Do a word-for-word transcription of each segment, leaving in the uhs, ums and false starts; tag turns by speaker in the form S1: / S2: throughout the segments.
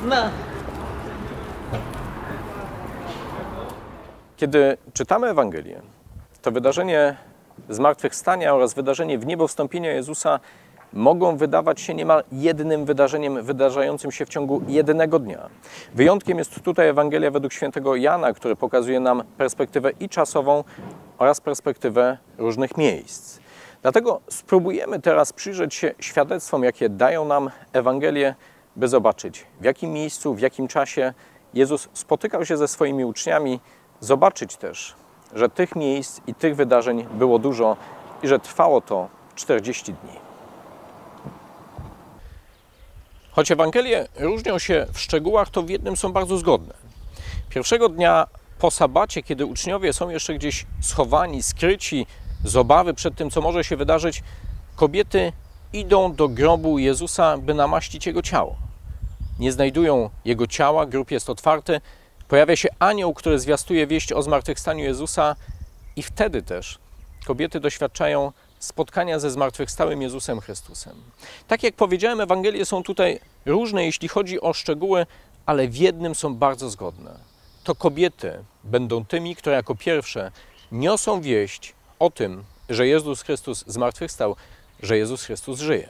S1: No.
S2: Kiedy czytamy Ewangelię, to wydarzenie zmartwychwstania oraz wydarzenie w niebo wstąpienia Jezusa mogą wydawać się niemal jednym wydarzeniem wydarzającym się w ciągu jednego dnia. Wyjątkiem jest tutaj Ewangelia według świętego Jana, który pokazuje nam perspektywę i czasową oraz perspektywę różnych miejsc. Dlatego spróbujemy teraz przyjrzeć się świadectwom, jakie dają nam Ewangelie, by zobaczyć, w jakim miejscu, w jakim czasie Jezus spotykał się ze swoimi uczniami, zobaczyć też, że tych miejsc i tych wydarzeń było dużo i że trwało to czterdzieści dni. Choć Ewangelie różnią się w szczegółach, to w jednym są bardzo zgodne. Pierwszego dnia po sabacie, kiedy uczniowie są jeszcze gdzieś schowani, skryci z obawy przed tym, co może się wydarzyć, kobiety idą do grobu Jezusa, by namaścić Jego ciało. Nie znajdują Jego ciała, grób jest otwarty, pojawia się anioł, który zwiastuje wieść o zmartwychwstaniu Jezusa i wtedy też kobiety doświadczają spotkania ze zmartwychwstałym Jezusem Chrystusem. Tak jak powiedziałem, Ewangelie są tutaj różne, jeśli chodzi o szczegóły, ale w jednym są bardzo zgodne. To kobiety będą tymi, które jako pierwsze niosą wieść o tym, że Jezus Chrystus zmartwychwstał, że Jezus Chrystus żyje.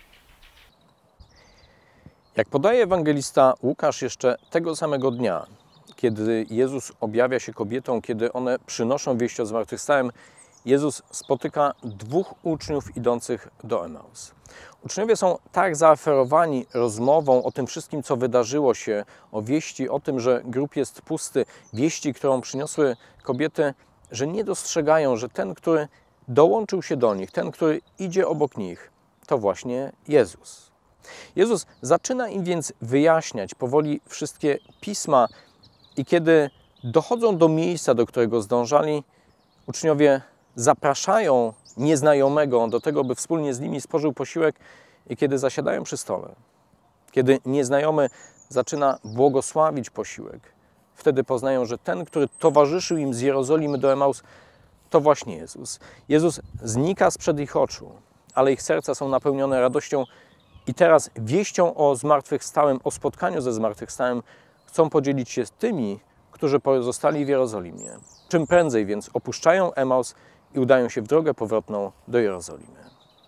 S2: Jak podaje ewangelista Łukasz, jeszcze tego samego dnia, kiedy Jezus objawia się kobietom, kiedy one przynoszą wieść o zmartwychwstałym, Jezus spotyka dwóch uczniów idących do Emaus. Uczniowie są tak zaaferowani rozmową o tym wszystkim, co wydarzyło się, o wieści o tym, że grób jest pusty, wieści, którą przyniosły kobiety, że nie dostrzegają, że ten, który dołączył się do nich, ten, który idzie obok nich, to właśnie Jezus. Jezus zaczyna im więc wyjaśniać powoli wszystkie pisma i kiedy dochodzą do miejsca, do którego zdążali, uczniowie zapraszają nieznajomego do tego, by wspólnie z nimi spożył posiłek i kiedy zasiadają przy stole, kiedy nieznajomy zaczyna błogosławić posiłek, wtedy poznają, że ten, który towarzyszył im z Jerozolimy do Emaus, to właśnie Jezus. Jezus znika sprzed ich oczu, ale ich serca są napełnione radością i teraz wieścią o zmartwychwstałym, o spotkaniu ze zmartwychwstałym chcą podzielić się z tymi, którzy pozostali w Jerozolimie. Czym prędzej więc opuszczają Emaus i udają się w drogę powrotną do Jerozolimy.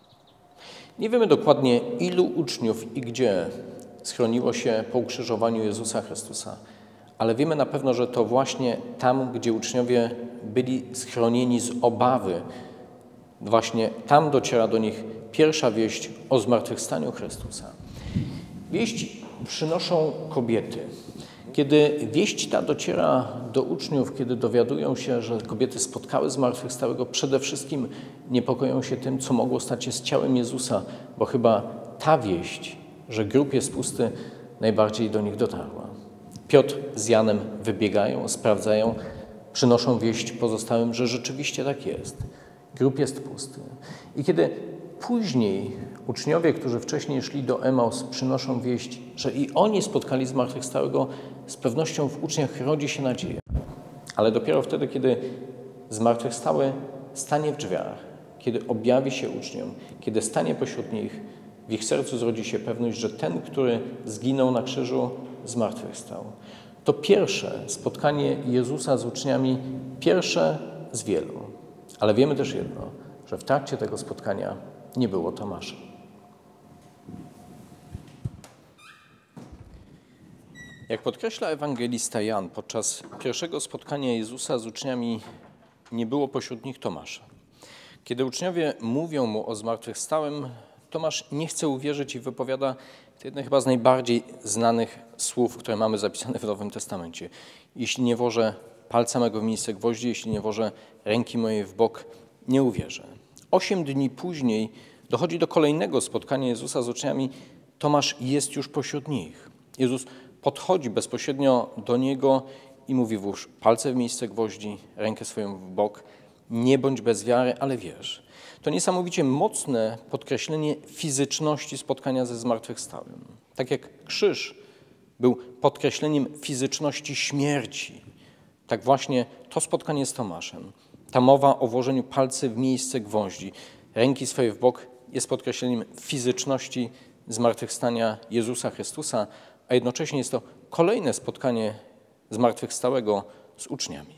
S2: Nie wiemy dokładnie, ilu uczniów i gdzie schroniło się po ukrzyżowaniu Jezusa Chrystusa, ale wiemy na pewno, że to właśnie tam, gdzie uczniowie byli schronieni z obawy, właśnie tam dociera do nich pierwsza wieść o zmartwychwstaniu Chrystusa. Wieść przynoszą kobiety. Kiedy wieść ta dociera do uczniów, kiedy dowiadują się, że kobiety spotkały zmartwychwstałego, przede wszystkim niepokoją się tym, co mogło stać się z ciałem Jezusa, bo chyba ta wieść, że grób jest pusty, najbardziej do nich dotarła. Piotr z Janem wybiegają, sprawdzają, przynoszą wieść pozostałym, że rzeczywiście tak jest. Grób jest pusty. I kiedy później uczniowie, którzy wcześniej szli do Emaus, przynoszą wieść, że i oni spotkali zmartwychwstałego, z pewnością w uczniach rodzi się nadzieja. Ale dopiero wtedy, kiedy zmartwychwstały stanie w drzwiach, kiedy objawi się uczniom, kiedy stanie pośród nich, w ich sercu zrodzi się pewność, że ten, który zginął na krzyżu, zmartwychwstał. To pierwsze spotkanie Jezusa z uczniami, pierwsze z wielu. Ale wiemy też jedno, że w trakcie tego spotkania nie było Tomasza. Jak podkreśla ewangelista Jan, podczas pierwszego spotkania Jezusa z uczniami nie było pośród nich Tomasza. Kiedy uczniowie mówią mu o zmartwychwstałym, Tomasz nie chce uwierzyć i wypowiada jedne chyba z najbardziej znanych słów, które mamy zapisane w Nowym Testamencie. Jeśli nie włożę palca mego w miejsce gwoździ, jeśli nie włożę ręki mojej w bok, nie uwierzę. Osiem dni później dochodzi do kolejnego spotkania Jezusa z uczniami. Tomasz jest już pośród nich. Jezus podchodzi bezpośrednio do niego i mówi: włóż palce w miejsce gwoździ, rękę swoją w bok. Nie bądź bez wiary, ale wierz. To niesamowicie mocne podkreślenie fizyczności spotkania ze zmartwychwstałym. Tak jak krzyż był podkreśleniem fizyczności śmierci, tak właśnie to spotkanie z Tomaszem, ta mowa o włożeniu palcy w miejsce gwoździ, ręki swoje w bok, jest podkreśleniem fizyczności zmartwychwstania Jezusa Chrystusa, a jednocześnie jest to kolejne spotkanie zmartwychwstałego z uczniami.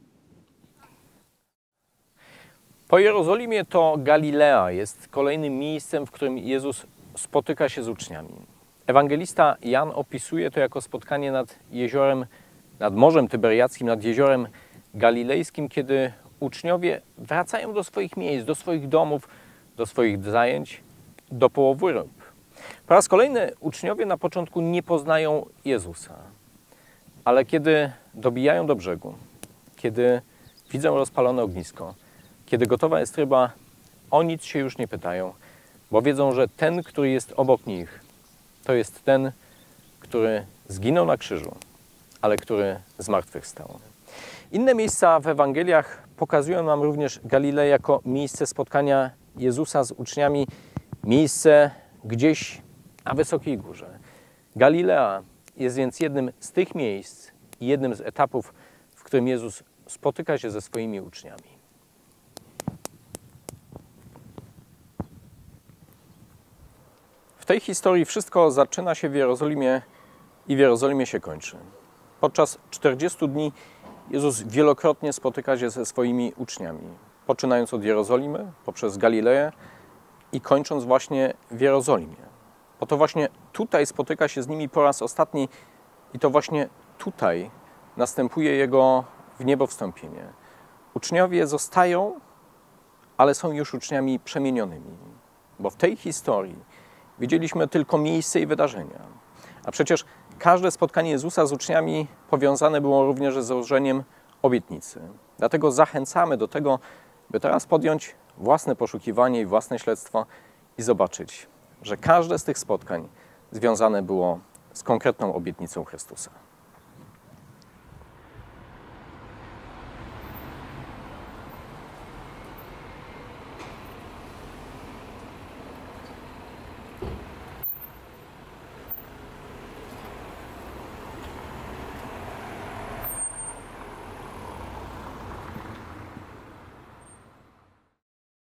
S2: Po Jerozolimie to Galilea jest kolejnym miejscem, w którym Jezus spotyka się z uczniami. Ewangelista Jan opisuje to jako spotkanie nad jeziorem, nad Morzem Tyberiackim, nad jeziorem galilejskim, kiedy uczniowie wracają do swoich miejsc, do swoich domów, do swoich zajęć, do połowu ryb. Po raz kolejny uczniowie na początku nie poznają Jezusa, ale kiedy dobijają do brzegu, kiedy widzą rozpalone ognisko, kiedy gotowa jest ryba, o nic się już nie pytają, bo wiedzą, że ten, który jest obok nich, to jest ten, który zginął na krzyżu, ale który zmartwychwstał. Inne miejsca w Ewangeliach pokazują nam również Galileę jako miejsce spotkania Jezusa z uczniami, miejsce gdzieś na wysokiej górze. Galilea jest więc jednym z tych miejsc i jednym z etapów, w którym Jezus spotyka się ze swoimi uczniami. W tej historii wszystko zaczyna się w Jerozolimie i w Jerozolimie się kończy. Podczas czterdziestu dni Jezus wielokrotnie spotyka się ze swoimi uczniami, poczynając od Jerozolimy, poprzez Galileę i kończąc właśnie w Jerozolimie. Bo to właśnie tutaj spotyka się z nimi po raz ostatni i to właśnie tutaj następuje Jego w niebo wstąpienie. Uczniowie zostają, ale są już uczniami przemienionymi, bo w tej historii widzieliśmy tylko miejsce i wydarzenia. A przecież każde spotkanie Jezusa z uczniami powiązane było również z złożeniem obietnicy. Dlatego zachęcamy do tego, by teraz podjąć własne poszukiwanie i własne śledztwo i zobaczyć, że każde z tych spotkań związane było z konkretną obietnicą Chrystusa.